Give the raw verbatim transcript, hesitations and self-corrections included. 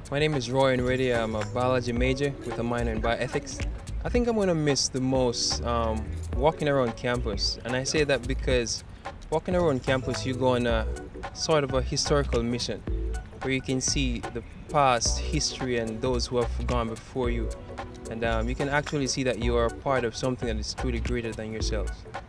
My name is Royan Reddie. I'm a biology major with a minor in bioethics. I think I'm going to miss the most um, walking around campus. And I say that because walking around campus, you go on a sort of a historical mission where you can see the past history and those who have gone before you. And um, you can actually see that you are a part of something that is truly greater than yourselves.